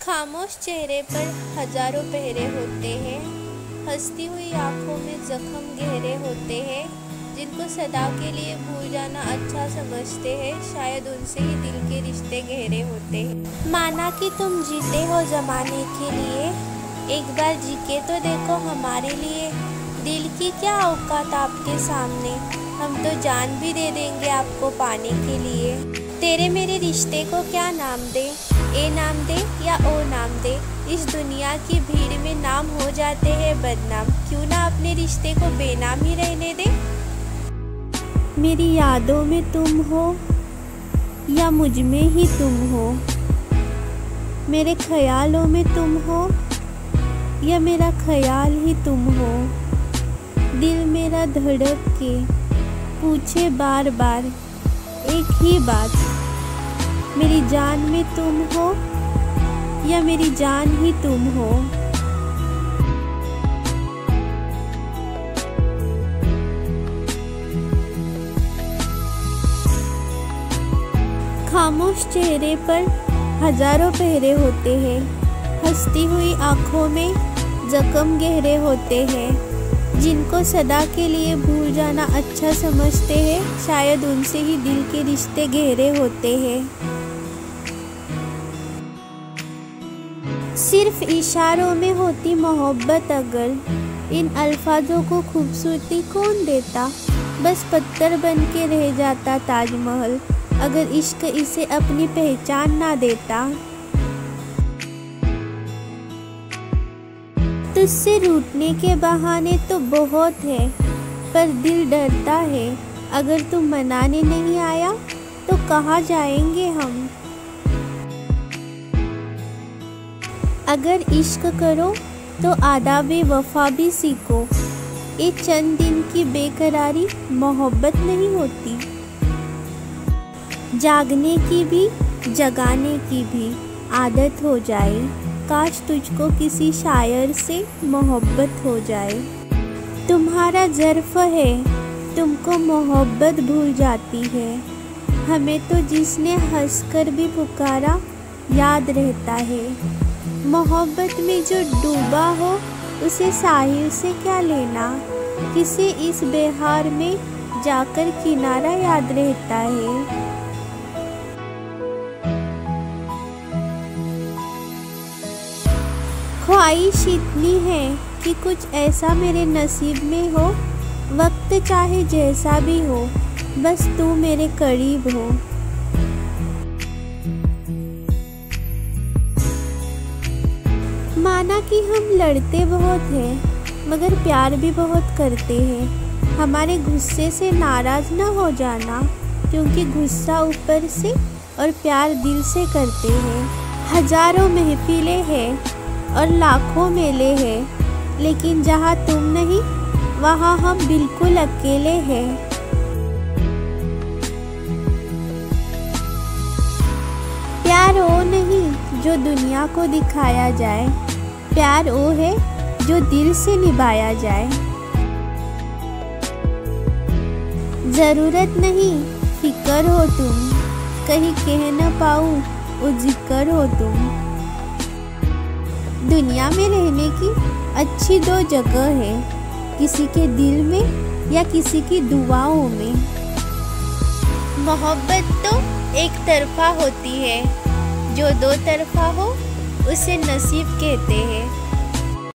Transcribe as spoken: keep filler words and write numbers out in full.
खामोश चेहरे पर हजारों पहरे होते हैं, हंसती हुई आंखों में जख्म गहरे होते हैं। जिनको सदा के लिए भूल जाना अच्छा समझते हैं, शायद उनसे ही दिल के रिश्ते गहरे होते हैं। माना कि तुम जीते हो जमाने के लिए, एक बार जी के तो देखो हमारे लिए। दिल की क्या औकात आपके सामने, हम तो जान भी दे देंगे आपको पाने के लिए। तेरे मेरे रिश्ते को क्या नाम दे, ए नाम दे या ओ नाम दे, इस दुनिया की भीड़ में नाम हो जाते हैं बदनाम। क्यों ना अपने रिश्ते को बेनाम ही रहने दे। मेरी यादों में तुम हो या मुझ में ही तुम हो, मेरे ख्यालों में तुम हो या मेरा ख्याल ही तुम हो। दिल मेरा धड़क के पूछे बार बार एक ही बात, मेरी जान में तुम हो या मेरी जान ही तुम हो। खामोश चेहरे पर हजारों पहरे होते हैं, हंसती हुई आंखों में जख्म गहरे होते हैं। जिनको सदा के लिए भूल जाना अच्छा समझते हैं, शायद उनसे ही दिल के रिश्ते गहरे होते हैं। सिर्फ इशारों में होती मोहब्बत, अगर इन अल्फाजों को खूबसूरती कौन देता। बस पत्थर बन के रह जाता ताजमहल, अगर इश्क इसे अपनी पहचान ना देता। तुझसे रूठने के बहाने तो बहुत है, पर दिल डरता है। अगर तू मनाने नहीं आया तो कहाँ जाएंगे हम। अगर इश्क करो तो आदाबे वफा भी सीखो, ये चंद दिन की बेकरारी मोहब्बत नहीं होती। जागने की भी जगाने की भी आदत हो जाए, काश तुझको किसी शायर से मोहब्बत हो जाए। तुम्हारा ज़र्फ है, तुमको मोहब्बत भूल जाती है। हमें तो जिसने हंसकर भी पुकारा याद रहता है। मोहब्बत में जो डूबा हो उसे साहिल से क्या लेना, किसे इस बिहार में जाकर किनारा याद रहता है। ख्वाहिश इतनी है कि कुछ ऐसा मेरे नसीब में हो, वक्त चाहे जैसा भी हो, बस तू मेरे करीब हो। माना कि हम लड़ते बहुत हैं, मगर प्यार भी बहुत करते हैं। हमारे गुस्से से नाराज़ ना हो जाना, क्योंकि गुस्सा ऊपर से और प्यार दिल से करते हैं। हजारों महफिलें हैं और लाखों मेले हैं, लेकिन जहाँ तुम नहीं वहाँ हम बिल्कुल अकेले हैं। प्यार वो नहीं जो दुनिया को दिखाया जाए, प्यार वो है जो दिल से निभाया जाए। ज़रूरत नहीं फिक्र हो तुम, कहीं कह न पाऊँ वो जिक्र हो तुम। दुनिया में रहने की अच्छी दो जगह है, किसी के दिल में या किसी की दुआओं में। मोहब्बत तो एक तरफा होती है, जो दो तरफा हो उसे नसीब कहते हैं।